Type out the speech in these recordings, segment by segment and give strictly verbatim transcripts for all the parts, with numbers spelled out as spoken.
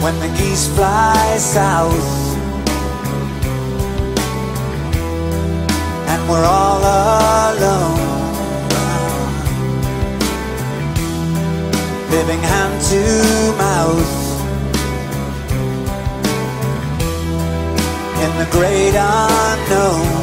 when the geese fly south and we're all alone, living hand to mouth in the great unknown.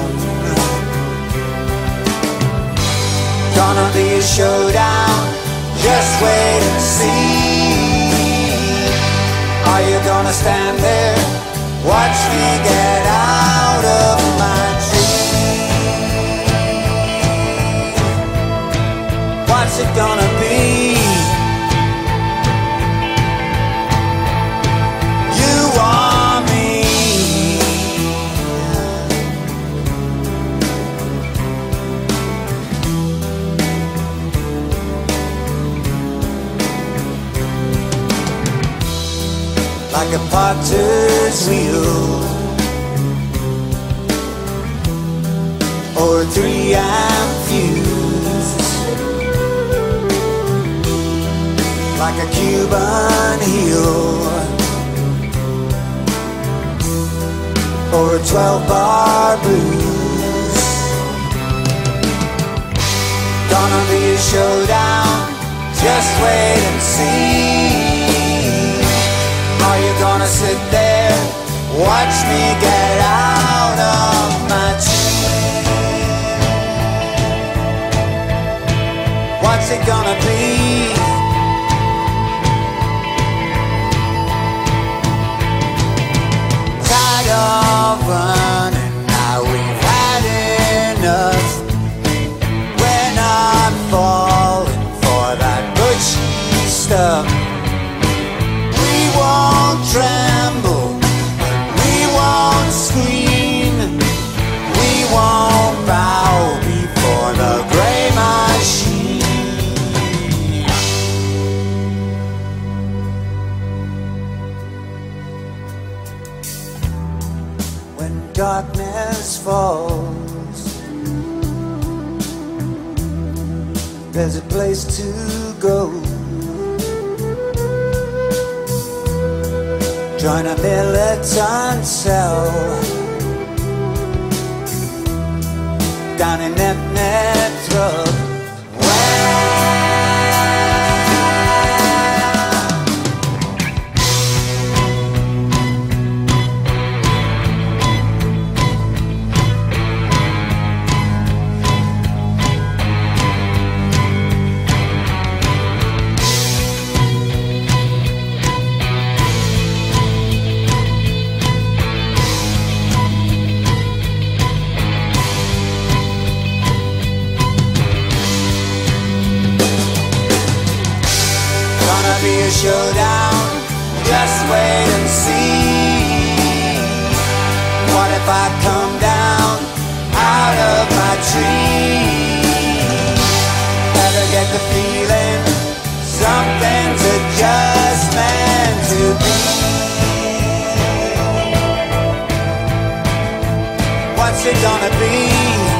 Gonna be a showdown, just wait and see. Are you gonna stand there, watch me get out of my tree? What's it gonna be? You or me? Like a potter's wheel or a three amp fuse, like a Cuban heel or a twelve bar blues. Gonna be a showdown, just wait and see. Are you gonna sit there, watch me get out of my tree? What's it gonna be? Tired of running, now we've had enough. We're not falling for that butch stuff. We won't tremble, we won't scream, we won't bow before the grey machine. When darkness falls, there's a place to go. Join a militant cell down in Netherlands. Be a showdown, just wait and see. What if I come down out of my tree? Ever get the feeling something's just meant to be? What's it gonna be?